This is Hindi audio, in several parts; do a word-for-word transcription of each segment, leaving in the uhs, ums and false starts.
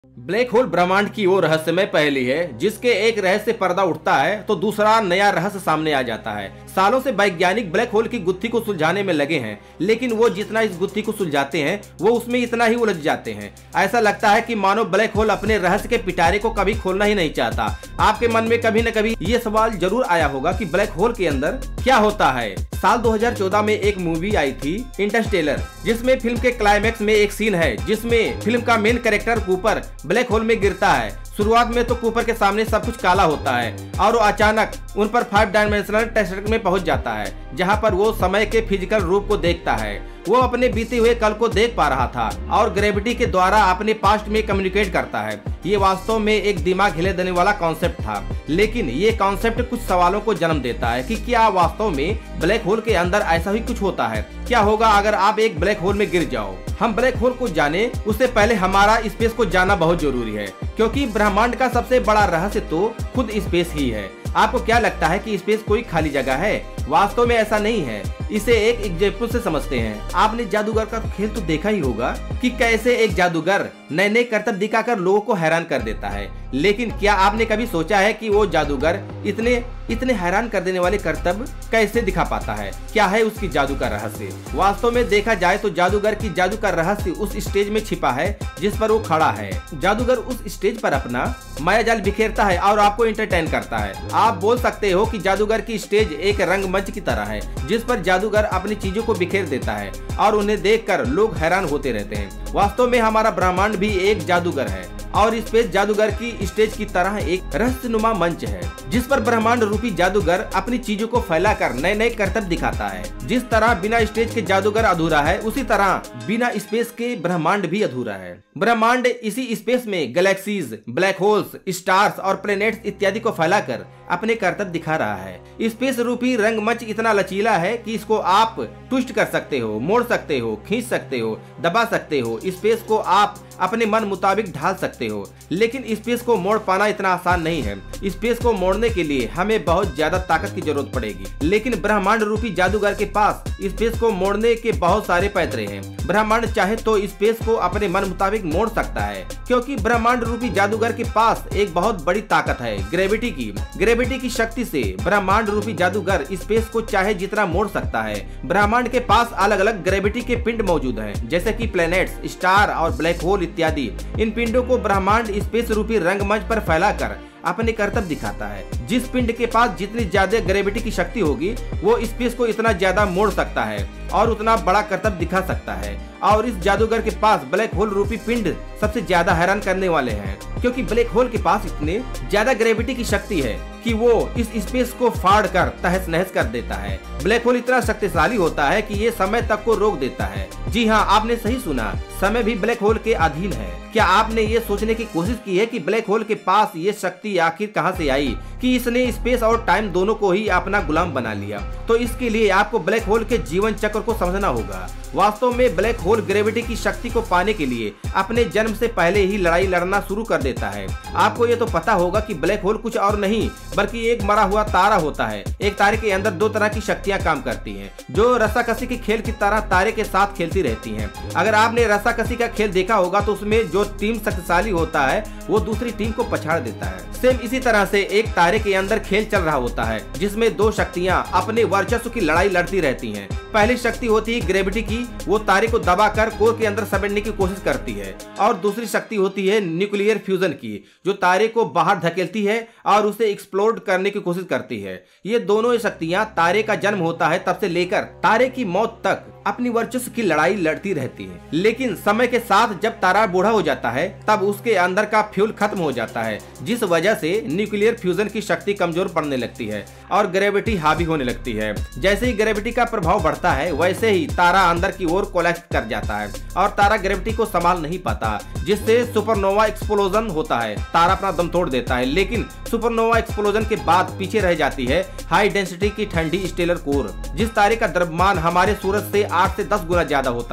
ब्लैक होल ब्रह्मांड की वो रहस्यमय पहेली है जिसके एक रहस्य पर्दा उठता है तो दूसरा नया रहस्य सामने आ जाता है। सालों से वैज्ञानिक ब्लैक होल की गुत्थी को सुलझाने में लगे हैं, लेकिन वो जितना इस गुत्थी को सुलझाते हैं वो उसमें इतना ही उलझ जाते हैं। ऐसा लगता है कि मानो ब्लैक होल अपने रहस्य के पिटारे को कभी खोलना ही नहीं चाहता। आपके मन में कभी न कभी ये सवाल जरूर आया होगा कि ब्लैक होल के अंदर क्या होता है। साल दो हज़ार चौदह में एक मूवी आई थी इंटरस्टेलर, जिसमें फिल्म के क्लाइमैक्स में एक सीन है जिसमें फिल्म का main character Cooper black hole में गिरता है। शुरुआत में तो कूपर के सामने सब कुछ काला होता है और वो अचानक उन पर फाइव डायमेंशनल टेक्सचर में पहुंच जाता है, जहां पर वो समय के फिजिकल रूप को देखता है। वो अपने बीते हुए कल को देख पा रहा था और ग्रेविटी के द्वारा अपने पास्ट में कम्युनिकेट करता है। ये वास्तव में एक दिमाग हिले देने वाला कॉन्सेप्ट था, लेकिन ये कॉन्सेप्ट कुछ सवालों को जन्म देता है कि क्या वास्तव में ब्लैक होल के अंदर ऐसा ही कुछ होता है। क्या होगा अगर आप एक ब्लैक होल में गिर जाओ। हम ब्लैक होल को जाने उससे पहले हमारा स्पेस को जानना बहुत जरूरी है, क्योंकि ब्रह्मांड का सबसे बड़ा रहस्य तो खुद स्पेस ही है। आपको क्या लगता है कि स्पेस कोई खाली जगह है? वास्तव में ऐसा नहीं है। इसे एक एग्जाम्पल से समझते हैं। आपने जादूगर का खेल तो देखा ही होगा कि कैसे एक जादूगर नए नए करतब दिखाकर लोगों को हैरान कर देता है, लेकिन क्या आपने कभी सोचा है कि वो जादूगर इतने इतने हैरान कर देने वाले करतब कैसे दिखा पाता है? क्या है उसकी जादू का रहस्य? वास्तव में देखा जाए तो जादूगर की जादू का रहस्य उस स्टेज में छिपा है जिस पर वो खड़ा है। जादूगर उस स्टेज पर अपना मायाजाल बिखेरता है और आपको एंटरटेन करता है। आप बोल सकते हो कि जादूगर की स्टेज एक रंगमंच की तरह है जिस पर जादूगर अपनी चीजों को बिखेर देता है और उन्हें देखकर लोग हैरान होते रहते हैं। वास्तव में हमारा ब्रह्मांड भी एक जादूगर है और स्पेस जादूगर की स्टेज की तरह एक रहस्यनुमा मंच है जिस पर ब्रह्मांड रूपी जादूगर अपनी चीजों को फैलाकर नए नए करतब दिखाता है। जिस तरह बिना स्टेज के जादूगर अधूरा है, उसी तरह बिना स्पेस के ब्रह्मांड भी अधूरा है। ब्रह्मांड इसी स्पेस में गैलेक्सीज, ब्लैक होल्स, स्टार्स और प्लैनेट्स इत्यादि को फैलाकर अपने करतब दिखा रहा है। स्पेस रूपी रंगमंच इतना लचीला है कि इसको आप ट्विस्ट कर सकते हो, मोड़ सकते हो, खींच सकते हो, दबा सकते हो। स्पेस को आप अपने मन मुताबिक ढाल सकते हो, लेकिन स्पेस को मोड़ पाना इतना आसान नहीं है। स्पेस को मोड़ने के लिए हमें बहुत ज्यादा ताकत की जरूरत पड़ेगी, लेकिन ब्रह्मांड रूपी जादूगर के पास स्पेस को मोड़ने के बहुत सारे पैतरे हैं। ब्रह्मांड चाहे तो स्पेस को अपने मन मुताबिक मोड़ सकता है, क्योंकि ब्रह्मांड रूपी जादूगर के पास एक बहुत बड़ी ताकत है, ग्रेविटी की। ग्रेविटी की शक्ति से ब्रह्मांड रूपी जादूगर स्पेस को चाहे जितना मोड़ सकता है। ब्रह्मांड के पास अलग अलग ग्रेविटी के पिंड मौजूद हैं, जैसे कि प्लैनेट्स, स्टार और ब्लैक होल इत्यादि। इन पिंडों को ब्रह्मांड स्पेस रूपी रंगमंच पर फैलाकर अपने करतब दिखाता है। जिस पिंड के पास जितनी ज्यादा ग्रेविटी की शक्ति होगी, वो स्पेस को इतना ज्यादा मोड़ सकता है और उतना बड़ा करतब दिखा सकता है। और इस जादूगर के पास ब्लैक होल रूपी पिंड सबसे ज्यादा हैरान करने वाले हैं, क्योंकि ब्लैक होल के पास इतने ज्यादा ग्रेविटी की शक्ति है कि वो इस स्पेस को फाड़ कर तहस नहस कर देता है। ब्लैक होल इतना शक्तिशाली होता है कि ये समय तक को रोक देता है। जी हाँ, आपने सही सुना, समय भी ब्लैक होल के अधीन है। क्या आपने ये सोचने की कोशिश की है कि ब्लैक होल के पास ये शक्ति आखिर कहां से आई कि इसने स्पेस और टाइम दोनों को ही अपना गुलाम बना लिया? तो इसके लिए आपको ब्लैक होल के जीवन चक्र को समझना होगा। वास्तव में ब्लैक होल ग्रेविटी की शक्ति को पाने के लिए अपने जन्म से पहले ही लड़ाई लड़ना शुरू कर देता है। आपको ये तो पता होगा कि ब्लैक होल कुछ और नहीं बल्कि एक मरा हुआ तारा होता है। एक तारे के अंदर दो तरह की शक्तियां काम करती हैं, जो रस्साकसी के खेल की तरह तारे के साथ खेलती रहती हैं। अगर आपने रस्साकसी का खेल देखा होगा तो उसमें जो टीम शक्तिशाली होता है वो दूसरी टीम को पछाड़ देता है। सेम इसी तरह से एक तारे के अंदर खेल चल रहा होता है जिसमें दो शक्तियां अपने वर्चस्व की लड़ाई लड़ती रहती हैं। पहली शक्ति होती है ग्रेविटी की, वो तारे को दबाकर कोर के अंदर समेटने की कोशिश करती है, और दूसरी शक्ति होती है न्यूक्लियर फ्यूजन की, जो तारे को बाहर धकेलती है और उसे एक्सप्लोड करने की कोशिश करती है। ये दोनों शक्तियां तारे का जन्म होता है तब से लेकर तारे की मौत तक अपनी वर्चस्व की लड़ाई लड़ती रहती है। लेकिन समय के साथ जब तारा बूढ़ा हो जाता है तब उसके अंदर का फ्यूल खत्म हो जाता है, जिस वजह से न्यूक्लियर फ्यूजन की शक्ति कमजोर पड़ने लगती है और ग्रेविटी हावी होने लगती है। जैसे ही ग्रेविटी का प्रभाव बढ़ता है वैसे ही तारा अंदर की ओर कोलैप्स कर जाता है और तारा ग्रेविटी को संभाल नहीं पाता, जिससे सुपरनोवा एक्सप्लोजन होता है। तारा अपना दम तोड़ देता है, लेकिन सुपरनोवा एक्सप्लोजन के बाद पीछे रह जाती है हाई डेंसिटी की ठंडी स्टेलर कोर। जिस तारे का द्रव्यमान हमारे सूरज से आठ से दस गुना ज्यादा होता है,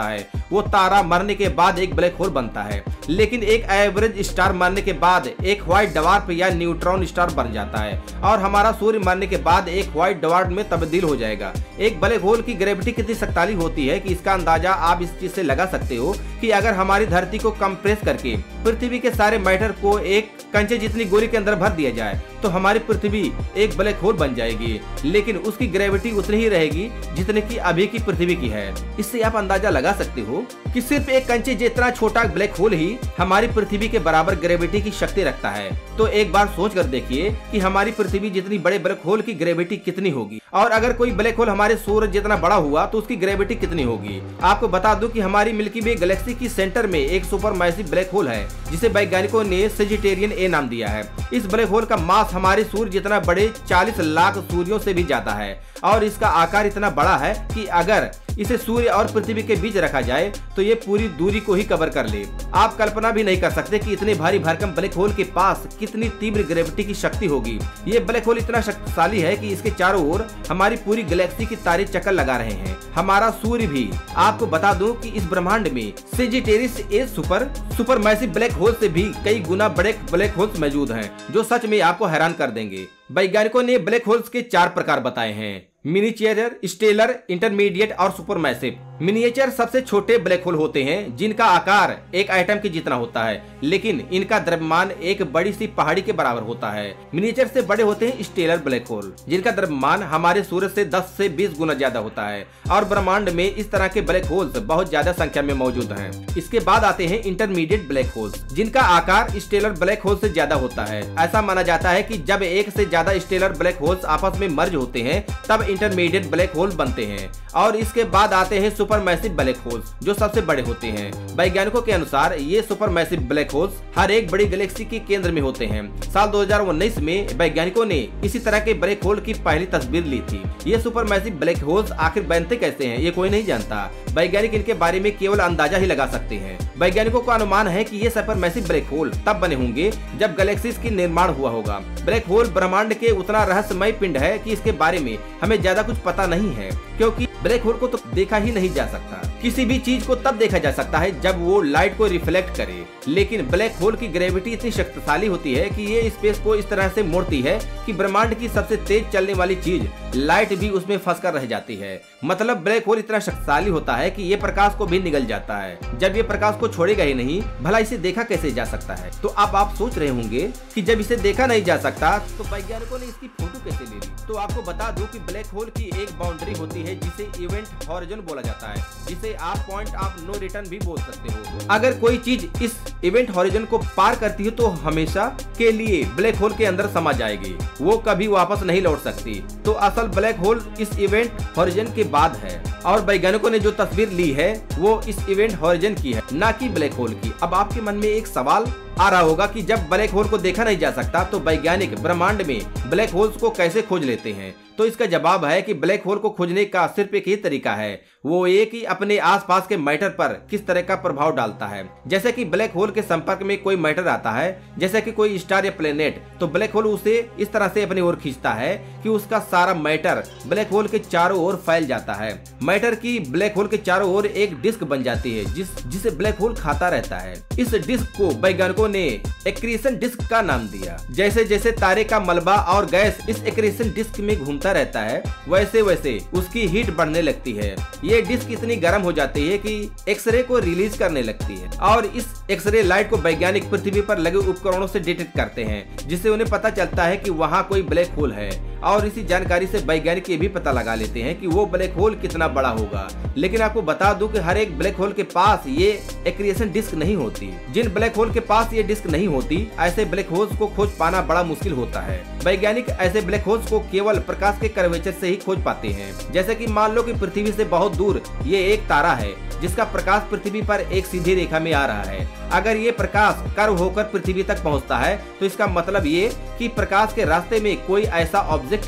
वो तारा मरने के बाद एक ब्लैक होल बनता है, लेकिन एक एवरेज स्टार मरने के बाद एक व्हाइट डवार्फ या न्यूट्रॉन स्टार बन जाता है और हमारा सूर्य मरने के बाद एक व्हाइट डवार्फ में तब्दील हो जाएगा। एक ब्लैक होल की ग्रेविटी कितनी शक्तिशाली होती है कि इसका अंदाजा आप इस चीज से लगा सकते हो कि अगर हमारी धरती को कंप्रेस करके पृथ्वी के सारे मैटर को एक कंचे जितनी गोली के अंदर भर दिया जाए तो हमारी पृथ्वी एक ब्लैक होल बन जाएगी, लेकिन उसकी ग्रेविटी उतनी ही रहेगी जितने की अभी की पृथ्वी की है। इससे आप अंदाजा लगा सकते हो कि सिर्फ एक कंचे जितना छोटा ब्लैक होल ही हमारी पृथ्वी के बराबर ग्रेविटी की शक्ति रखता है। तो एक बार सोच कर देखिए कि हमारी पृथ्वी जितनी बड़े ब्लैक होल की ग्रेविटी कितनी होगी, और अगर कोई ब्लैक होल हमारे सूरज जितना बड़ा हुआ तो उसकी ग्रेविटी कितनी होगी। आपको बता दूं कि हमारी मिल्की वे गैलेक्सी की सेंटर में एक सुपर मैसिव ब्लैक होल है जिसे वैज्ञानिकों ने सेजिटेरियन ए नाम दिया है। इस ब्लैक होल का मास हमारे सूर्य जितना बड़े चालीस लाख सूर्यों से भी ज्यादा है और इसका आकार इतना बड़ा है कि अगर इसे सूर्य और पृथ्वी के बीच रखा जाए तो ये पूरी दूरी को ही कवर कर ले। आप कल्पना भी नहीं कर सकते कि इतने भारी भरकम ब्लैक होल के पास कितनी तीव्र ग्रेविटी की शक्ति होगी। ये ब्लैक होल इतना शक्तिशाली है कि इसके चारों ओर हमारी पूरी गैलेक्सी की तारे चक्कर लगा रहे हैं। हमारा सूर्य भी, आपको बता दूं कि इस ब्रह्मांड में Sagittarius A super super massive black hole से भी कई गुना बड़े ब्लैक होल्स मौजूद हैं जो सच में आपको हैरान कर देंगे। वैज्ञानिकों ने ब्लैक होल्स के चार प्रकार बताए हैं: मिनिएचर, स्टेलर, इंटरमीडिएट और सुपरमैसिव। मिनिएचर सबसे छोटे ब्लैक होल होते हैं जिनका आकार एक एटम के जितना होता है, लेकिन इनका द्रव्यमान एक बड़ी सी पहाड़ी के बराबर होता है। मिनिएचर से बड़े होते हैं स्टेलर ब्लैक होल जिनका द्रव्यमान हमारे सूर्य से दस से बीस गुना ज्यादा होता है और ब्रह्मांड में इस तरह के ब्लैक होल्स बहुत ज्यादा संख्या में मौजूद हैं। इसके बाद आते हैं इंटरमीडिएट ब्लैक होल्स जिनका आकार स्टेलर ब्लैक होल से ज्यादा होता है। ऐसा माना जाता है कि जब एक से ज्यादा स्टेलर ब्लैक होल्स आपस में मर्ज होते हैं तब इंटरमीडिएट ब्लैक होल बनते हैं। और इसके बाद आते हैं सुपरमैसिव ब्लैक होल्स जो सबसे बड़े होते हैं। वैज्ञानिकों के अनुसार ये सुपरमैसिव ब्लैक होल्स हर एक बड़ी गैलेक्सी के केंद्र में होते हैं। साल दो हज़ार उन्नीस में वैज्ञानिकों ने इसी तरह के ब्लैक होल की पहली तस्वीर ली थी। ये सुपरमैसिव ब्लैक होल्स आखिर बनते कैसे हैं ये कोई नहीं जानता। वैज्ञानिक इनके बारे में केवल अंदाजा ही लगा सकते हैं। वैज्ञानिकों का अनुमान है कि ये सुपरमैसिव ब्लैक होल तब बने होंगे जब गैलेक्सीज की निर्माण हुआ होगा। ब्लैक होल ब्रह्मांड के उतना रहस्यमय पिंड है कि इसके बारे में हमें ज्यादा कुछ पता नहीं है, क्योंकि ब्लैक होल को तो देखा ही नहीं जा सकता। किसी भी चीज को तब देखा जा सकता है जब वो लाइट को रिफ्लेक्ट करे, लेकिन ब्लैक होल की ग्रेविटी इतनी शक्तिशाली होती है कि ये स्पेस को इस तरह से मोड़ती है कि ब्रह्मांड की सबसे तेज चलने वाली चीज लाइट भी उसमें फंस कर रह जाती है। मतलब ब्लैक होल इतना शक्तिशाली होता है कि ये प्रकाश को भी निगल जाता है। जब ये प्रकाश को छोड़ेगा ही नहीं, भला इसे देखा कैसे जा सकता है। तो अब आप सोच रहे होंगे कि जब इसे देखा नहीं जा सकता तो वैज्ञानिकों ने इसकी फोटो कैसे ले ली। तो आपको बता दूं कि ब्लैक होल की एक बाउंड्री होती है जिसे इवेंट हॉरिजॉन बोला जाता है, जिसे आप पॉइंट ऑफ नो रिटर्न भी बोल सकते हो। अगर कोई चीज इस इवेंट हॉरिजॉन को पार करती है तो हमेशा के लिए ब्लैक होल के अंदर समा जाएगी, वो कभी वापस नहीं लौट सकती। तो असल ब्लैक होल इस इवेंट हॉरिजॉन के बाद है और वैज्ञानिकों ने जो तस्वीर ली है वो इस इवेंट हॉरिजॉन की है, ना कि ब्लैक होल की। अब आपके मन में एक सवाल आ रहा होगा कि जब ब्लैक होल को देखा नहीं जा सकता तो वैज्ञानिक ब्रह्मांड में ब्लैक होल्स को कैसे खोज लेते हैं। तो इसका जवाब है कि ब्लैक होल को खोजने का सिर्फ एक ही तरीका है, वो ये कि अपने आसपास के मैटर पर किस तरह का प्रभाव डालता है। जैसे कि ब्लैक होल के संपर्क में कोई मैटर आता है, जैसे कि कोई स्टार या प्लेनेट, तो ब्लैक होल उसे इस तरह से अपनी ओर खींचता है कि उसका सारा मैटर ब्लैक होल के चारों ओर फैल जाता है। मैटर की ब्लैक होल के चारों ओर एक डिस्क बन जाती है जिस जिसे ब्लैक होल खाता रहता है। इस डिस्क को वैज्ञानिकों ने एक्रीशन डिस्क का नाम दिया। जैसे जैसे तारे का मलबा और गैस इस एक्रीशन डिस्क में घूमता रहता है, वैसे वैसे उसकी हीट बढ़ने लगती है। ये डिस्क इतनी गर्म हो जाती है कि एक्सरे को रिलीज करने लगती है और इस एक्सरे लाइट को वैज्ञानिक पृथ्वी पर लगे उपकरणों से डिटेक्ट करते हैं, जिससे उन्हें पता चलता है कि वहाँ कोई ब्लैक होल है। और इसी जानकारी से वैज्ञानिक ये भी पता लगा लेते हैं कि वो ब्लैक होल कितना बड़ा होगा। लेकिन आपको बता दूं कि हर एक ब्लैक होल के पास ये एक्रीशन डिस्क नहीं होती। जिन ब्लैक होल के पास ये डिस्क नहीं होती, ऐसे ब्लैक होल्स को खोज पाना बड़ा मुश्किल होता है। वैज्ञानिक ऐसे ब्लैक होल्स को केवल प्रकाश के कर्वेचर से ही खोज पाते हैं। जैसे कि मान लो कि पृथ्वी से बहुत दूर ये एक तारा है जिसका प्रकाश पृथ्वी पर एक सीधी रेखा में आ रहा है। अगर ये प्रकाश कर्व होकर पृथ्वी तक पहुंचता है तो इसका मतलब ये कि प्रकाश के रास्ते में कोई ऐसा ऑब्जेक्ट है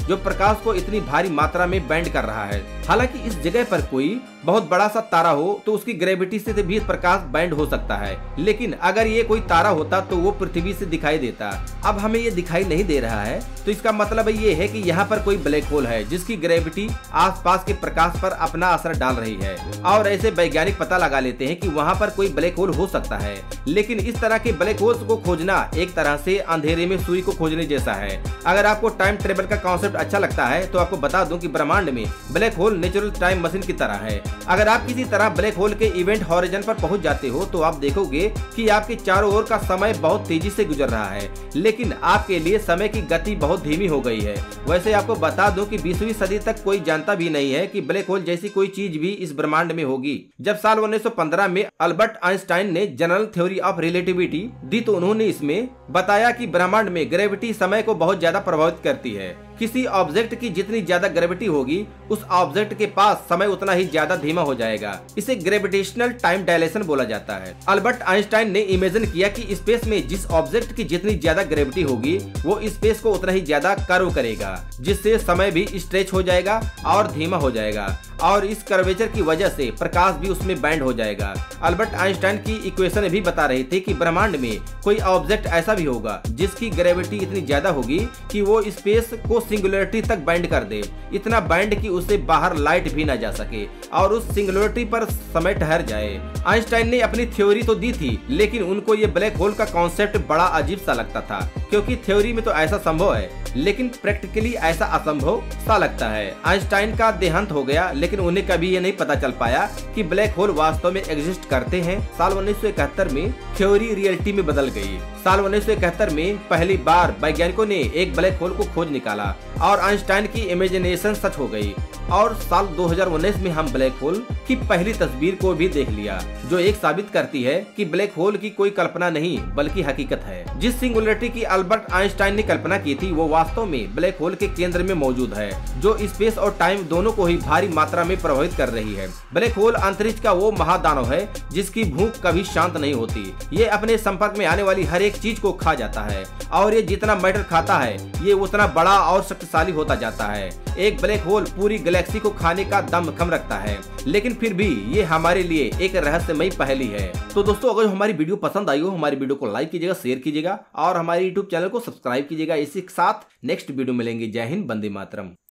जो प्रकाश को इतनी भारी मात्रा में बैंड कर रहा है। हालांकि इस जगह पर कोई बहुत बड़ा सा तारा हो तो उसकी ग्रेविटी से भी प्रकाश बैंड हो सकता है, लेकिन अगर ये कोई तारा होता तो वो पृथ्वी से दिखाई देता। अब हमें ये दिखाई नहीं दे रहा है, तो इसका मतलब ये है कि यहाँ पर कोई ब्लैक होल है जिसकी ग्रेविटी आसपास के प्रकाश पर अपना असर डाल रही है, और ऐसे वैज्ञानिक पता लगा लेते हैं कि वहाँ पर कोई ब्लैक होल हो सकता है। लेकिन इस तरह के ब्लैक होल्स को खोजना एक तरह से अंधेरे में सुई को खोजने जैसा है। अगर आपको टाइम ट्रेवल का कॉन्सेप्ट अच्छा लगता है तो आपको बता दूं कि ब्रह्मांड में black hole natural time machine की तरह है। अगर आप किसी तरह ब्लैक होल के इवेंट हॉरिजन पर पहुंच जाते हो तो आप देखोगे कि आपके चारों ओर का समय बहुत तेजी से गुजर रहा है, लेकिन आपके लिए समय की गति बहुत धीमी हो गई है। वैसे आपको बता दूं कि बीसवीं सदी तक कोई जानता भी नहीं है कि ब्लैक होल जैसी कोई चीज भी इस ब्रह्मांड में होगी। जब साल उन्नीस सौ पंद्रह में अल्बर्ट आइंस्टाइन ने जनरल थ्योरी ऑफ रिलेटिविटी दी तो उन्होंने इसमें बताया कि ब्रह्मांड में ग्रेविटी समय को बहुत ज्यादा प्रभावित करती है। किसी ऑब्जेक्ट की जितनी ज्यादा ग्रेविटी होगी उस ऑब्जेक्ट के पास समय उतना ही ज्यादा धीमा हो जाएगा। इसे ग्रेविटेशनल टाइम डायलेशन बोला जाता है। अल्बर्ट आइंस्टाइन ने इमेजिन किया कि स्पेस में जिस ऑब्जेक्ट की जितनी ज्यादा ग्रेविटी होगी वो स्पेस को उतना ही ज्यादा कर्व करेगा, जिससे समय भी स्ट्रेच हो जाएगा और धीमा हो जाएगा, और इस कर्वेचर की वजह से प्रकाश भी उसमें बैंड हो जाएगा। अल्बर्ट आइंस्टाइन की इक्वेशन भी बता रही थी कि ब्रह्मांड में कोई ऑब्जेक्ट ऐसा भी होगा जिसकी ग्रेविटी इतनी ज्यादा होगी कि वो स्पेस को सिंगुलरिटी तक बैंड कर दे, इतना बैंड कि उससे बाहर लाइट भी न जा सके और उस सिंगुलरिटी पर समय ठहर जाए। आइंस्टाइन ने अपनी थ्योरी तो दी थी, लेकिन उनको ये ब्लैक होल का कॉन्सेप्ट बड़ा अजीब सा लगता था, क्योंकि थ्योरी में तो ऐसा संभव है लेकिन प्रैक्टिकली ऐसा असंभव सा लगता है। आइंस्टाइन का देहांत हो गया, लेकिन उन्हें कभी ये नहीं पता चल पाया कि ब्लैक होल वास्तव में एग्जिस्ट करते हैं। साल उन्नीस सौ इकहत्तर में थ्योरी रियलिटी में बदल गई। साल उन्नीस सौ इकहत्तर में पहली बार वैज्ञानिकों ने एक ब्लैक होल को खोज निकाला और आइंस्टाइन की इमेजिनेशन सच हो गई, और साल दो हज़ार उन्नीस में हम ब्लैक होल की पहली तस्वीर को भी देख लिया, जो एक साबित करती है कि ब्लैक होल की कोई कल्पना नहीं बल्कि हकीकत है। जिस सिंगुलरिटी की अल्बर्ट आइंस्टाइन ने कल्पना की थी वो वास्तव में ब्लैक होल के केंद्र में मौजूद है, जो स्पेस और टाइम दोनों को ही भारी मात्रा में प्रभावित कर रही है। ब्लैक होल अंतरिक्ष का वो महादानव है जिसकी भूख कभी शांत नहीं होती। ये अपने संपर्क में आने वाली हर एक चीज को खा जाता है, और ये जितना मैटर खाता है ये उतना बड़ा और शक्तिशाली होता जाता है। एक ब्लैक होल पूरी गैलेक्सी को खाने का दमखम रखता है, लेकिन फिर भी ये हमारे लिए एक रहस्यमयी पहेली है। तो दोस्तों, अगर हमारी वीडियो पसंद आई हो हमारी वीडियो को लाइक कीजिएगा, शेयर कीजिएगा और हमारे यूट्यूब चैनल को सब्सक्राइब कीजिएगा। इसी के साथ नेक्स्ट वीडियो मिलेंगे। जय हिंद, वंदे मातरम।